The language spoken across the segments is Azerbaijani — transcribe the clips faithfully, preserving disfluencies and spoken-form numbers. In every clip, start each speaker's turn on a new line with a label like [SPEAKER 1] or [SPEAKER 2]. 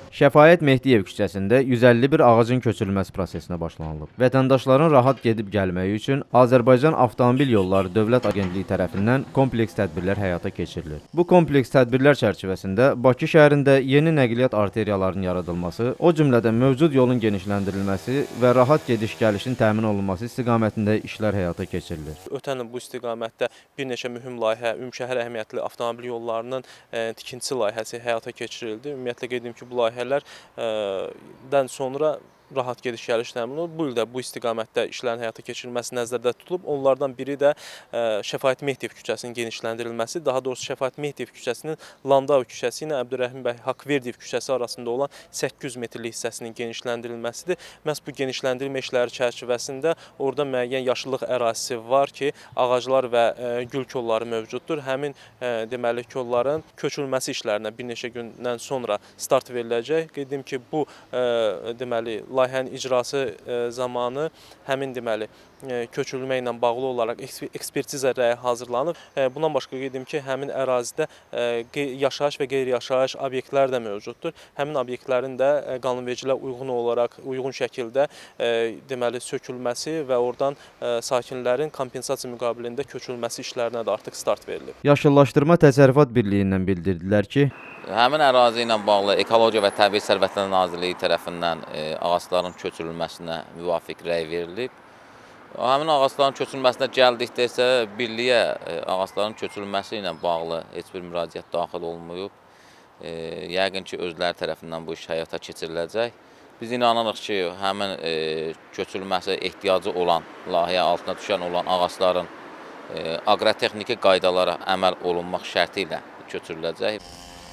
[SPEAKER 1] Şəfaət Mehdiyev küçəsində yüz əlli bir ağacın köçürülməsi prosesinə başlanılıb. Vətəndaşların rahat gedib gəlməyi üçün Azərbaycan Avtomobil Yolları Dövlət Agentliyi tərəfindən kompleks tədbirlər həyata keçirilir. Bu kompleks tədbirlər çərçivəsində Bakı şəhərində yeni nəqliyyat arteriyalarının yaradılması, o cümlədən mövcud yolun genişləndirilməsi və rahat gediş-gəlişin təmin olunması istiqamətində işlər həyata keçirilir.
[SPEAKER 2] Ötən il bu istiqamətdə bir neçə mühüm layihə, ümumşəhər əhəmiyyətli avtomobil yollarının e, tikintisi layihəsi həyata keçirildi. Ümumiyyətlə qeyd edim ki, bu layihələrdən sonra rahat gediş-gəliş təmin olunur. Bu il də bu istiqamətdə işlərin həyata keçirilməsi nəzərdə tutulub. Onlardan biri də ə, Şəfaət Mehdiyev küçəsinin genişləndirilməsi, daha doğrusu Şəfaət Mehdiyev küçəsinin Landau küçəsi ilə Əbdürrəhim bəy Haqverdiyev küçəsi arasında olan səkkiz yüz metrlik hissəsinin genişləndirilməsidir. Məhz bu genişləndirilmə işləri çərçivəsində orada müəyyən yaşıllıq ərazisi var ki, ağaclar və ə, gül kolları mövcuddur. Həmin ə, deməli kolların köçürülməsi işlərinə bir neçə gündən sonra start veriləcək. Qeyd edim ki, bu ə, deməli layihənin icrası zamanı həmin deməli köçürülmə ilə bağlı olaraq ekspertiza rəyi hazırlanıb. Bundan başqa qeyd edim ki, həmin ərazidə yaşayış və qeyri-yaşayış obyektlər də mövcuddur. Həmin obyektlərin də qanunvericiliyə uyğun olaraq, uyğun şəkildə deməli sökülməsi və oradan sakinlərin kompensasiya müqabilində köçürülməsi işlərinə də artıq start verilib.
[SPEAKER 1] Yaşıllaşdırma Təsərrüfat Birliyindən bildirdilər ki,
[SPEAKER 3] həmin ərazi ilə bağlı Ekologiya və Təbii Sərvətlər Nazirliyi tərəfindən e, ağacların köçürülməsinə müvafiq rəy verilib. Həmin ağacların köçürülməsinə gəldikdə isə birliyə e, ağacların köçürülməsi ilə bağlı heç bir müraciət daxil olmayıb. E, yəqin ki, özləri tərəfindən bu iş həyata keçiriləcək. Biz inanırıq ki, həmin e, köçürülməsi ehtiyacı olan, layihə altına düşən olan ağacların e, aqrotexniki qaydalara əməl olunmaq şərti ilə köçürüləcək.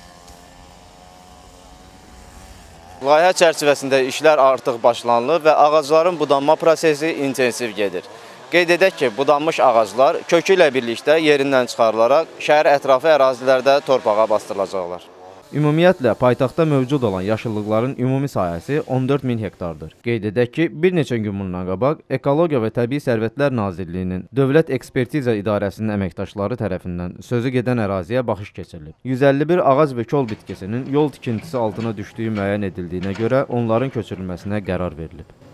[SPEAKER 1] Layihə çərçivəsində işlər artıq başlanılıb və ağacların budanma prosesi intensiv gedir. Qeyd edək ki, budanmış ağaclar kökü ilə birlikdə yerindən çıxarılaraq şəhər ətrafı ərazilərdə torpağa bastırılacaqlar. Ümumiyyətlə, paytaxtda mövcud olan yaşıllıqların ümumi sahəsi on dörd min hektardır. Qeyd edək ki, bir neçə gün bundan qabaq Ekologiya və Təbii Sərvətlər Nazirliyinin Dövlət Ekspertiza İdarəsinin əməkdaşları tərəfindən sözü gedən əraziyə baxış keçirilib. yüz əlli bir ağac və kol bitkisinin yol tikintisi altına düşdüyü müəyyən edildiyinə görə onların köçürülməsinə qərar verilib.